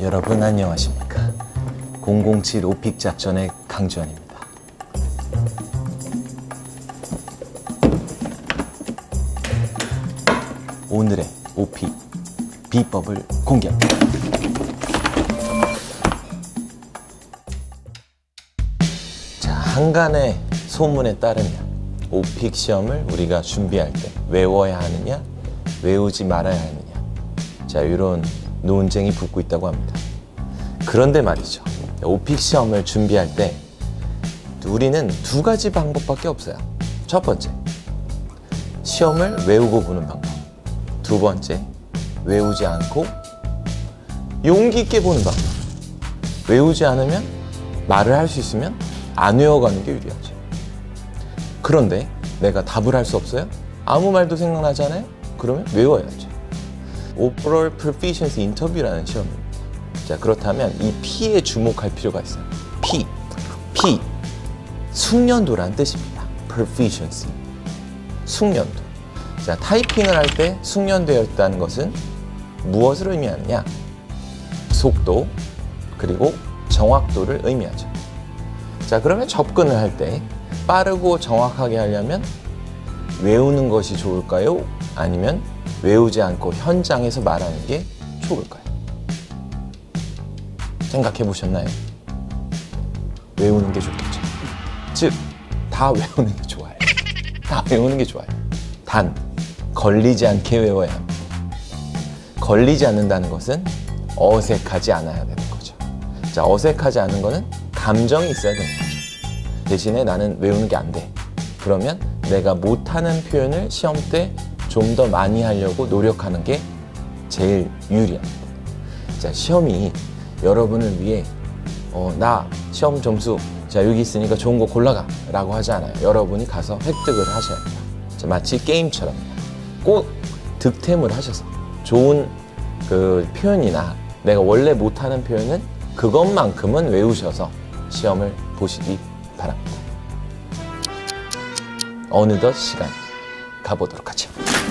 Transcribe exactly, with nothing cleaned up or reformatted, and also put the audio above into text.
여러분 안녕하십니까. 공공칠 오픽 작전의 강주환입니다. 오늘의 오픽 비법을 공개합니다. 자, 한간의 소문에 따르면 오픽 시험을 우리가 준비할 때 외워야 하느냐, 외우지 말아야 하느냐, 자, 이런 논쟁이 붙고 있다고 합니다. 그런데 말이죠, 오픽 시험을 준비할 때 우리는 두 가지 방법밖에 없어요. 첫 번째, 시험을 외우고 보는 방법. 두 번째, 외우지 않고 용기 있게 보는 방법. 외우지 않으면, 말을 할 수 있으면 안 외워가는 게 유리하죠. 그런데 내가 답을 할 수 없어요? 아무 말도 생각나잖아요? 그러면 외워야죠. Oral Proficiency Interview라는 시험입니다. 자, 그렇다면 이 P에 주목할 필요가 있어요. P. P. 숙련도란 뜻입니다. Proficiency. 숙련도. 자, 타이핑을 할 때 숙련되어 있다는 것은 무엇을 의미하느냐? 속도, 그리고 정확도를 의미하죠. 자, 그러면 접근을 할 때 빠르고 정확하게 하려면 외우는 것이 좋을까요? 아니면 외우지 않고 현장에서 말하는 게 좋을까요? 생각해 보셨나요? 외우는 게 좋겠죠. 즉, 다 외우는 게 좋아요. 다 외우는 게 좋아요. 단, 걸리지 않게 외워야 합니다. 걸리지 않는다는 것은 어색하지 않아야 되는 거죠. 자, 어색하지 않은 거는 감정이 있어야 되는 거죠. 대신에 나는 외우는 게 안 돼. 그러면 내가 못하는 표현을 시험 때 좀 더 많이 하려고 노력하는 게 제일 유리합니다. 자, 시험이 여러분을 위해 어, 나 시험 점수 자 여기 있으니까 좋은 거 골라가 라고 하지 않아요. 여러분이 가서 획득을 하셔야 합니다. 자, 마치 게임처럼 꼭 득템을 하셔서 좋은 그 표현이나 내가 원래 못하는 표현은 그것만큼은 외우셔서 시험을 보시기 바랍니다. 어느덧 시간 가보도록 하죠.